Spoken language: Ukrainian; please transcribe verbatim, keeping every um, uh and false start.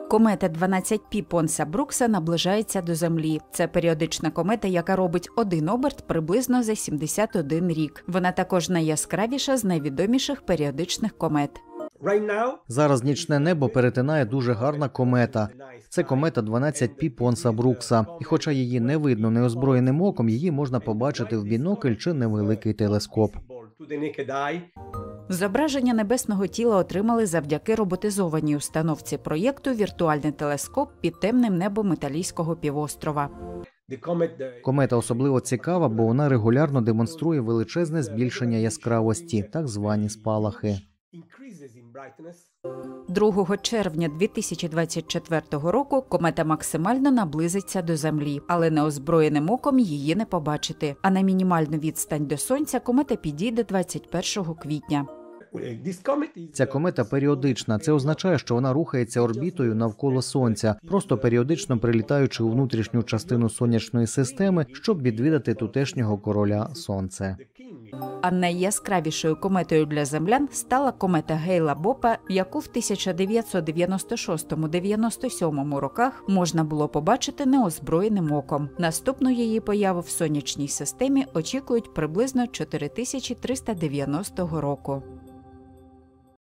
Комета дванадцять пі Понса-Брукса наближається до Землі. Це періодична комета, яка робить один оберт приблизно за сімдесят один рік. Вона також найяскравіша з найвідоміших періодичних комет. Зараз нічне небо перетинає дуже гарна комета. Це комета дванадцять пі Понса-Брукса. І хоча її не видно неозброєним оком, її можна побачити в бінокль чи невеликий телескоп. Зображення небесного тіла отримали завдяки роботизованій установці проєкту «Віртуальний телескоп під темним небом Італійського півострова». Комета особливо цікава, бо вона регулярно демонструє величезне збільшення яскравості, так звані спалахи. другого червня дві тисячі двадцять четвертого року комета максимально наблизиться до Землі, але неозброєним оком її не побачити. А на мінімальну відстань до Сонця комета підійде двадцять першого квітня. Ця комета періодична. Це означає, що вона рухається орбітою навколо Сонця, просто періодично прилітаючи у внутрішню частину сонячної системи, щоб відвідати тутешнього короля Сонце. А найяскравішою кометою для землян стала комета Гейла-Бопа, яку в тисяча дев'ятсот дев'яносто шостому — дев'яносто сьомому роках можна було побачити неозброєним оком. Наступну її появу в сонячній системі очікують приблизно чотири тисячі триста дев'яностого року.